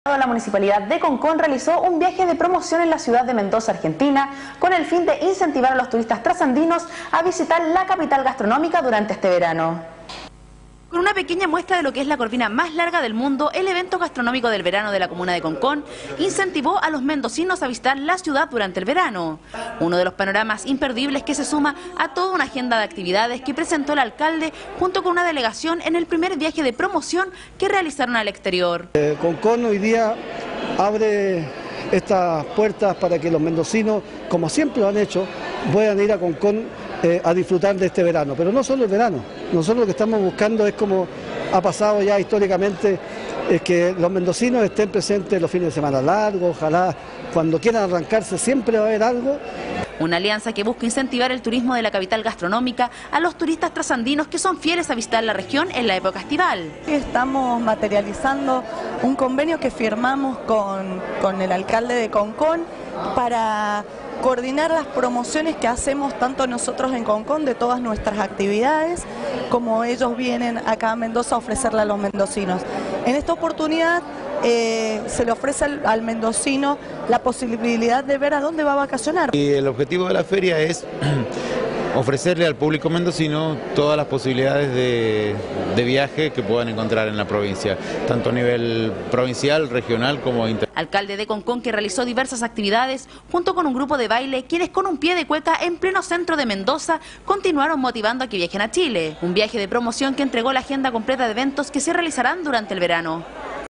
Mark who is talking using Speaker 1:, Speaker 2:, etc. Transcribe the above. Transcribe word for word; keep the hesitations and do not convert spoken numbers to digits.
Speaker 1: La Municipalidad de Concón realizó un viaje de promoción en la ciudad de Mendoza, Argentina, con el fin de incentivar a los turistas trasandinos a visitar la capital gastronómica durante este verano. Con una pequeña muestra de lo que es la corvina más larga del mundo, el evento gastronómico del verano de la comuna de Concón incentivó a los mendocinos a visitar la ciudad durante el verano. Uno de los panoramas imperdibles que se suma a toda una agenda de actividades que presentó el alcalde junto con una delegación en el primer viaje de promoción que realizaron al exterior.
Speaker 2: Eh, Concón hoy día abre estas puertas para que los mendocinos, como siempre lo han hecho, puedan ir a Concón eh, a disfrutar de este verano. Pero no solo el verano, nosotros lo que estamos buscando es, como ha pasado ya históricamente, es que los mendocinos estén presentes los fines de semana largos. Ojalá cuando quieran arrancarse siempre va a haber algo.
Speaker 1: Una alianza que busca incentivar el turismo de la capital gastronómica a los turistas trasandinos que son fieles a visitar la región en la época estival.
Speaker 3: Estamos materializando un convenio que firmamos con, con el alcalde de Concón para coordinar las promociones que hacemos tanto nosotros en Concón de todas nuestras actividades, como ellos vienen acá a Mendoza a ofrecerle a los mendocinos. En esta oportunidad eh, se le ofrece al, al mendocino la posibilidad de ver a dónde va a vacacionar.
Speaker 4: Y el objetivo de la feria es ofrecerle al público mendocino todas las posibilidades de, de viaje que puedan encontrar en la provincia, tanto a nivel provincial, regional como internacional.
Speaker 1: Alcalde de Concón, que realizó diversas actividades junto con un grupo de baile, quienes con un pie de cueca en pleno centro de Mendoza continuaron motivando a que viajen a Chile. Un viaje de promoción que entregó la agenda completa de eventos que se realizarán durante el verano.